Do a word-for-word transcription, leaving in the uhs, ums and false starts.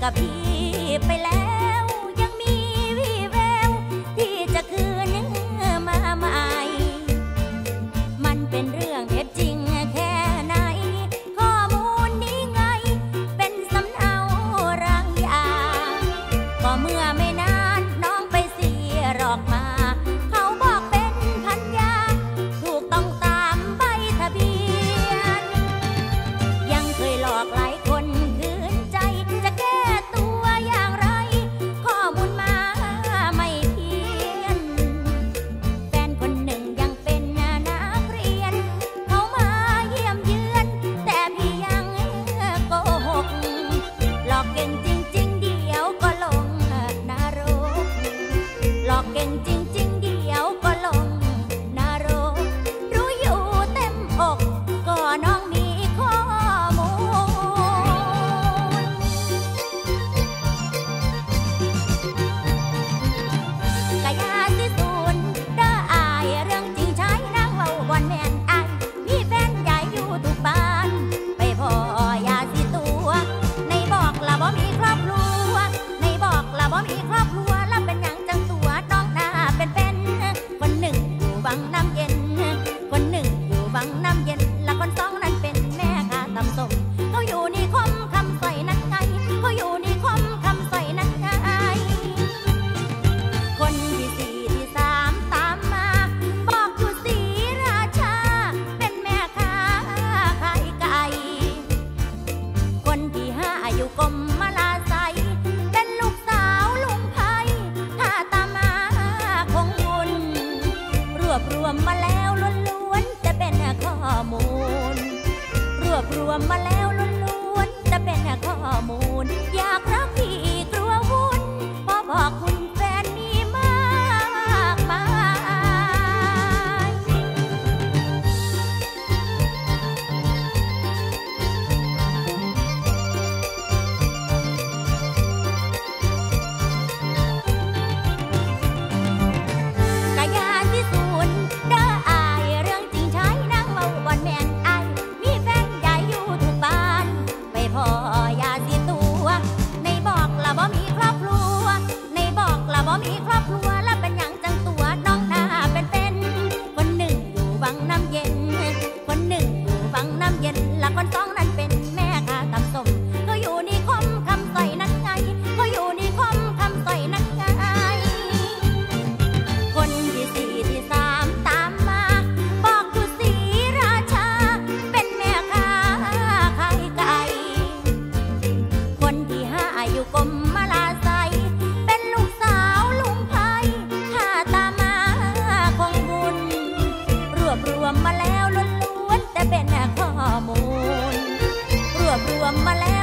พี่ไปแล้วยังมีวี่แววที่จะคืนมาใหม่มันเป็นเรื่องเท็จจริงแค่ไหนข้อมูลนี้ไงเป็นสำเนาร่างยาก็เมื่อไม่นานน้องไปเสียหลอกมาเขาบอกเป็นพันยาถูกต้องตามใบทะเบียนยังเคยหลอกหลายคนคืนใจจะแก้ตัวอย่างไรข้อมูลมาไม่เพี้ยนแฟนคนหนึ่งยังเป็นนักเรียนเขามาเยี่ยมเยือนแต่พี่ยังโกหกหลอกเก่งจริงๆเดี๋ยวก็ลงนรกหลอกเก่งจริงๆเดี๋ยวก็ลงนรกรู้อยู่เต็มอกก็น้องมีข้อมูลกะยาสิสูนเด้ออายเรื่องจริงใช้นางเว้าบ่อนแม่นอายมีแฟนใหญ่อยู่ทุกบ้านไปพอยาสิตัวในบอกละบ่มีครอบครัวในบอกละบ่มีครอบครัวแล้วเป็นหยังจังตัวน้องหน้าเป็นเป็นคนหนึ่งอยู่วังน้ำเย็นคนหนึ่งอยู่วังน้ำเย็นและคนสองนั้นเป็นแม่ค้าตำส้มเขาอยู่นี่คมคำใส่นั้นไงเขาอยู่นี่คมคำใส่นั้นไงคนที่สี่ที่สามตามมาบอกอยู่ศรีราชาเป็นแม่ค้าขายไก่คนที่ห้าอยู่กรมมาลาไซเป็นลูกสาวลุงไพถ้าตามมาคงบุญรวบรวมมาแล้วล้วนๆจะเป็นข้อมูลรวบรวมมาแล้วล้วนๆจะเป็นข้อมูลอยากรักพี่กลัววุ่นเพราะบอกคุณแฟนมีมากมายกะยาสิสูนเด้ออายเรื่องจริงใช้นางเว้าบ่อนแม่นอายมีแฟนใหญ่อยู่ทุกบ้านไปพอยาสิตัวในบอกละบ่มีครอบครัวในบอกละบ่มีครอบครัวแล้วเป็นหยังจังตัวน้องหน้าเป็นเป็นคนหนึ่งอยู่วังน้ำเย็นคนหนึ่งอยู่วังน้ำเย็นและคนสองนั้นเป็นแม่ค้าตำส้มเขาอยู่นี่คมคำใส่นั้นไงเขาอยู่นี่คมคำใส่นั้นไงคนที่สี่ที่สามตามมาบอกอยู่ศรีราชาเป็นแม่ค้าขายไก่คนที่ห้าอยู่กรมมาลาไซเป็นลูกสาวลุงไพถ้าตามมาคงบุญรวบรวมมาแล้วล้วนๆแต่เป็นข้อมูลรวบรวมมาแล้ว